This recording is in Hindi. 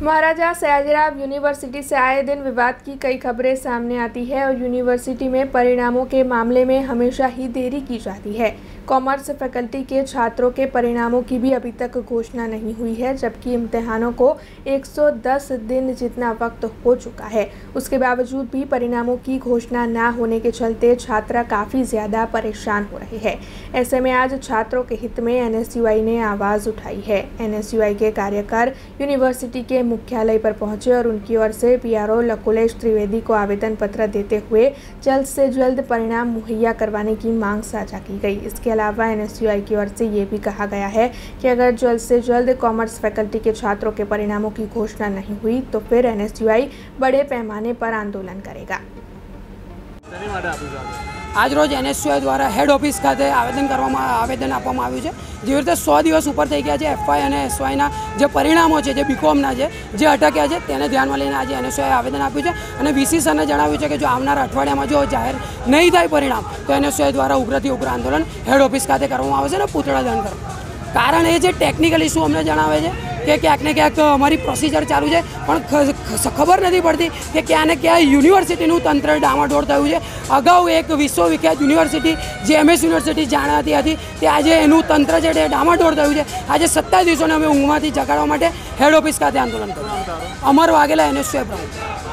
महाराजा सयाजीराव यूनिवर्सिटी से आए दिन विवाद की कई खबरें सामने आती है और यूनिवर्सिटी में परिणामों के मामले में हमेशा ही देरी की जाती है। कॉमर्स फैकल्टी के छात्रों के परिणामों की भी अभी तक घोषणा नहीं हुई है, जबकि इम्तिहानों को 110 दिन जितना वक्त हो चुका है। उसके बावजूद भी परिणामों की घोषणा न होने के चलते छात्र काफ़ी ज़्यादा परेशान हो रहे हैं। ऐसे में आज छात्रों के हित में एनएसयूआई ने आवाज़ उठाई है। एनएसयूआई के कार्यकर यूनिवर्सिटी के मुख्यालय पर पहुंचे और उनकी ओर से पीआरओ लकुलेश त्रिवेदी को आवेदन पत्र देते हुए जल्द से जल्द परिणाम मुहैया करवाने की मांग साझा की गई। इसके अलावा एनएसयूआई की ओर से ये भी कहा गया है कि अगर जल्द से जल्द कॉमर्स फैकल्टी के छात्रों के परिणामों की घोषणा नहीं हुई तो फिर एनएसयूआई बड़े पैमाने पर आंदोलन करेगा। आज रोज एनएसयूआई द्वारा हेड ऑफिस खाते आवेदन आपवामां आव्युं छे। जेवी रीते 100 दिवस ऊपर थई गया है एफवाय अने एसवायना जे परिणामों है, जे बीकॉमना जे अटक्या है तेने ध्यानमां लईने आज एनएसयूआई आवेदन आप्युं छे अने वीसी सरने जणाव्युं छे कि जो आवनार अठवाडियामां जो जाहिर नहीं थाय परिणाम तो एनएसयूआई द्वारा उग्रथी उग्र आंदोलन हेड ऑफिस खाते करवामां आवशे अने पूतळा दहन करवामां। कारण ए टेक्निकल इश्यू अमने जणावे छे कि क्यांक ने क्यांक अमारी प्रोसिजर चालू है पण खबर नहीं पड़ती कि क्या ने क्या यूनिवर्सिटीनु तंत्र डामाडोळ थयुं छे। अगाऊ एक विश्वविख्यात यूनिवर्सिटी जे एमएस यूनिवर्सिटी जाणाती हती ते आजे एनुं तंत्र जे डामाडोळ थयुं छे। आज 27 दिवसोने अमे ऊँघमांथी जगाडवा माटे हेड ऑफिस खाते आंदोलन कर्युं। अमर वाघेला एनएसयूआई प्रमुख।